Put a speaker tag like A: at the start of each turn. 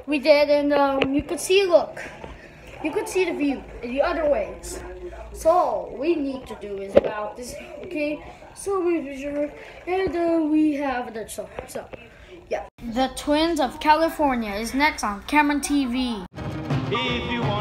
A: We did, and you could see, look, you could see the view in the other ways. So all we need to do is about this, okay? So we have the so yeah. The Twins of California is next on Cameron TV.
B: If you want